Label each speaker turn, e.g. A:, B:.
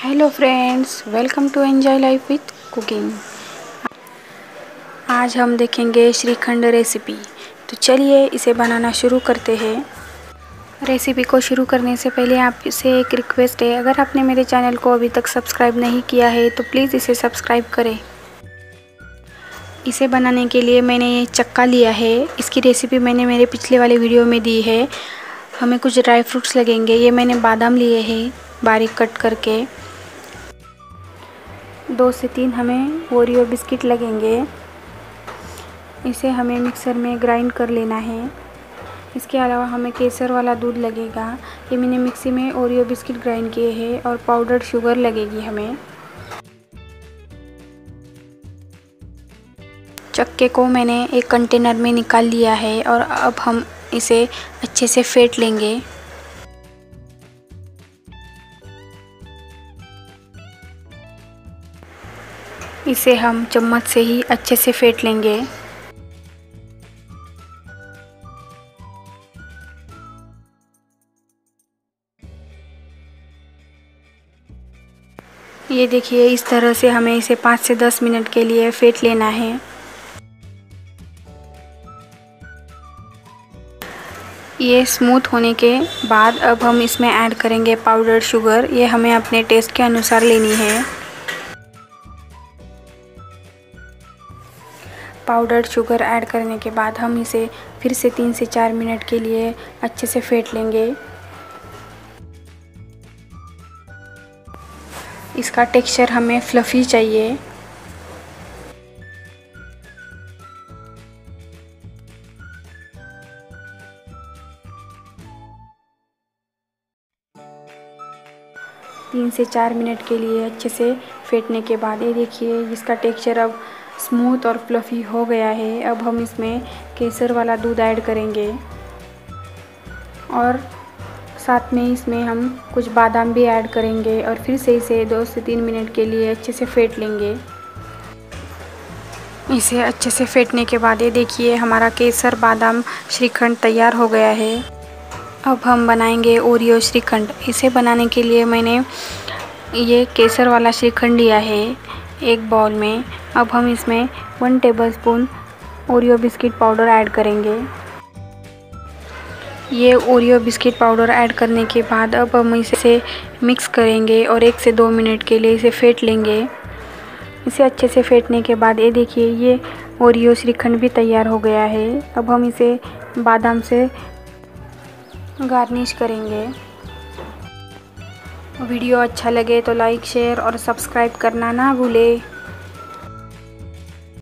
A: Hello friends, welcome to enjoy life with cooking. आज हम देखेंगे श्रीखंड रेसिपी। तो चलिए इसे बनाना शुरू करते हैं। रेसिपी को शुरू करने से पहले आपसे एक रिक्वेस्ट है, अगर आपने मेरे चैनल को अभी तक सब्सक्राइब नहीं किया है तो प्लीज़ इसे सब्सक्राइब करें। इसे बनाने के लिए मैंने ये चक्का लिया है। इसकी रेसिपी मैंने मेरे पिछले वाले वीडियो में दी है। हमें कुछ ड्राई फ्रूट्स लगेंगे। ये मैंने बादाम लिए हैं बारीक कट करके। 2 से 3 हमें ओरियो बिस्किट लगेंगे। इसे हमें मिक्सर में ग्राइंड कर लेना है। इसके अलावा हमें केसर वाला दूध लगेगा। ये मैंने मिक्सी में ओरियो बिस्किट ग्राइंड किए हैं। और पाउडर्ड शुगर लगेगी हमें। चक्के को मैंने एक कंटेनर में निकाल लिया है और अब हम इसे अच्छे से फेंट लेंगे। इसे हम चम्मच से ही अच्छे से फेंट लेंगे। ये देखिए, इस तरह से हमें इसे 5 से 10 मिनट के लिए फेंट लेना है। ये स्मूथ होने के बाद अब हम इसमें ऐड करेंगे पाउडर शुगर। ये हमें अपने टेस्ट के अनुसार लेनी है। पाउडर शुगर ऐड करने के बाद हम इसे फिर से 3 से 4 मिनट के लिए अच्छे से फेंट लेंगे। इसका टेक्सचर हमें फ्लफ़ी चाहिए। तीन से 4 मिनट के लिए अच्छे से फेंटने के बाद ये देखिए, इसका टेक्सचर अब स्मूथ और फ्लफ़ी हो गया है। अब हम इसमें केसर वाला दूध ऐड करेंगे और साथ में इसमें हम कुछ बादाम भी ऐड करेंगे और फिर से इसे 2 से 3 मिनट के लिए अच्छे से फेंट लेंगे। इसे अच्छे से फेंटने के बाद ये देखिए, हमारा केसर बादाम श्रीखंड तैयार हो गया है। अब हम बनाएंगे ओरियो श्रीखंड। इसे बनाने के लिए मैंने ये केसर वाला श्रीखंड लिया है एक बाउल में। अब हम इसमें 1 tablespoon Oreo biscuit powder add करेंगे। ये ओरियो बिस्किट पाउडर ऐड करने के बाद अब हम इसे मिक्स करेंगे और 1 से 2 मिनट के लिए इसे फेंट लेंगे। इसे अच्छे से फेंटने के बाद ये देखिए, ये ओरियो श्रीखंड भी तैयार हो गया है। अब हम इसे बादाम से गार्निश करेंगे। वीडियो अच्छा लगे तो लाइक, शेयर और सब्सक्राइब करना ना भूलें।